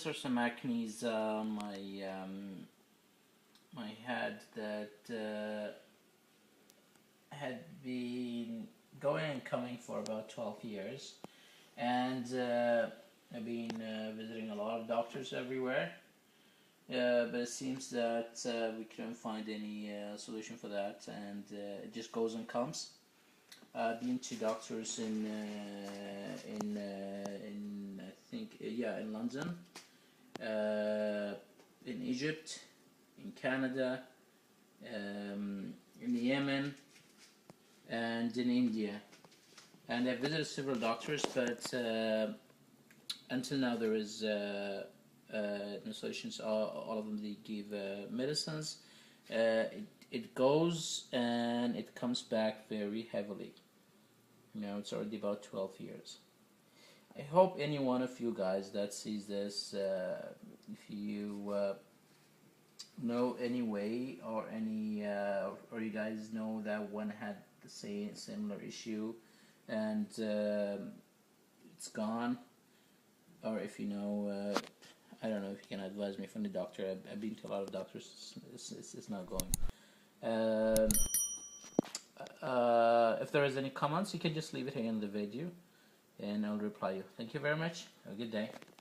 these are some acnes on my head that had been going and coming for about 12 years, and I've been visiting a lot of doctors everywhere, but it seems that we couldn't find any solution for that, and it just goes and comes. I've been to doctors in I think in London, in Egypt, in Canada, in Yemen, and in India. And I visited several doctors, but until now there is no solutions. All of them, they give medicines. It goes and it comes back very heavily. It's already about 12 years. I hope any one of you guys that sees this, if you know any way or any or you guys know that one had the same similar issue and it's gone, or if you know, I don't know if you can advise me from the doctor. I've been to a lot of doctors. It's not going. If there is any comments, you can just leave it here in the video and I'll reply you. Thank you very much. Have a good day.